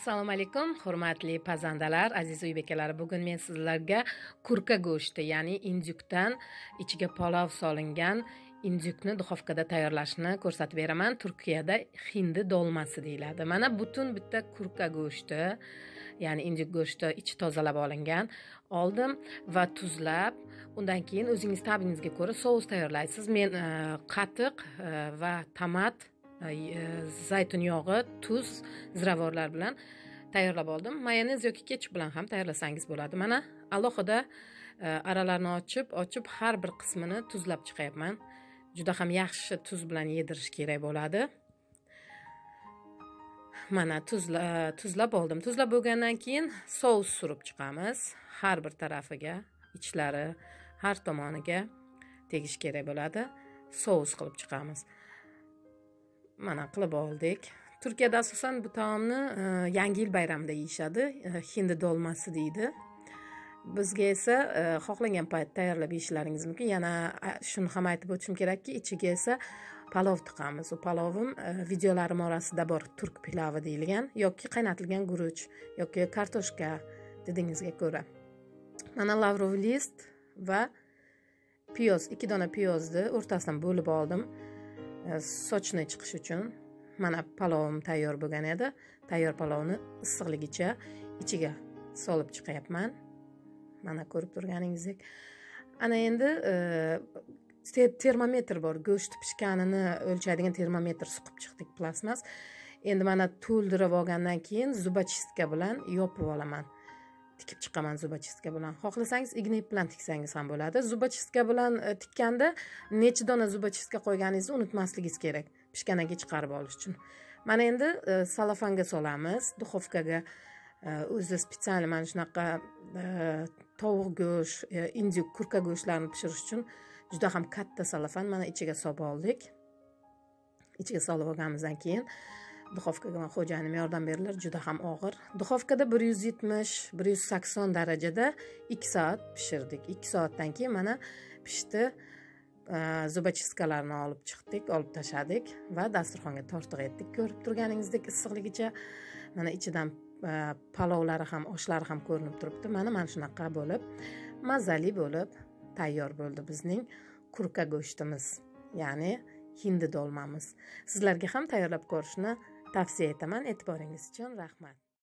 Assalomu alaykum, hurmatli pazandalar, aziz uy bekalari. Bugun men sizlarga kurka go'shti, ya'ni indyukdan ichiga palov solingan indyukni duxovkada tayyorlashni ko'rsatib beraman. Turkiyada hindi dolmasi deyiladi. Mana butun bitta kurka go'shti, ya'ni indyuk go'shti ichi tozalab olingan. Oldim va tuzlab, undan keyin o'zingiz ta'bingizga ko'ra sous tayyorlaysiz. Men qatiq va tomat, zaytun yog'i, tuz, ziravorlar bilan tayyorlab oldim. Mayonez yoki ketchup bilan ham tayyorlasangiz bo'ladi. Mana alohida aralarini ochib har bir qismini tuzlab chiqayapman. Juda ham yaxshi tuz bilan yedirish kerak bo'ladi. Mana tuzlab oldim. Tuzlab bo'lgandan keyin sous surib chiqamiz. Har bir tarafiga, ichlari, har tomoniga tegish kerak bo'ladi. Sous qilib chiqamiz. Mana qilib oldik. Turkiyada asosan bu taomni Yangi yil bayramida yeyishadi. Hindi dolmasi deydi. Bizga esa xohlagan payt tayyorlab yeyishlaringiz mumkin. Yana shuni ham aytib o'tishim kerakki, ichiga esa palov tiqamiz. U palovim videolarim orasida bor, turk pilovi deyilgan yoki qaynatilgan guruch yoki kartoshka dedingizga ko'ra. Mana lavrov list va piyoz, 2 dona piyozni o'rtasidan bo'lib oldim. Sochni chiqish uchun. Mana palovim tayyor bo'lgan edi. Tayyor palovni issiqligicha ichiga solib chiqayapman. Mana ko'rib turganingizdek. Ana endi termometr bor. Go'sht pishganini o'lchaydigan termometr suqib chiqdik, plasmas. Endi mana to'ldirib olgandan keyin zubochistka bilan yopib olaman. Tikib chiqaman zubochistka bilan. Xohlasangiz igna ip bilan tiksangiz ham bo'ladi. Zubochistka bilan tikkanda necha dona zubochistka qo'yganingizni unutmasligingiz kerak, pishgandan keyin chiqarib olish uchun. Mana endi salofanga solamiz, duxovkaga. O'zi spetsial mana shunaqa tovuq go'sht, indyuk, kurka go'shtlarini pishirish uchun juda ham katta salofan. Mana ichiga solib oldik. Ichiga solib olganimizdan keyin duxovkaga xo'jayinim yordam berdilar, juda ham og'ir. Duxovkada 170-180 darajada 2 soat pishirdik. 2 soatdan keyin mana pishdi. Zubochistkalarini olib chiqdik, olib tashladik va dasturxonga tortiq etdik. Ko'rib turganingizdek issiqligicha mana ichidan palovlari ham, oshlari ham ko'rinib turibdi. Mana shunaqa bo'lib, mazali bo'lib tayyor bo'ldi bizning kurka go'shtimiz, ya'ni hindi dolmamiz. Sizlarga ham tayyorlab ko'rishni tavsiya etaman. E'tiboringiz uchun rahmat.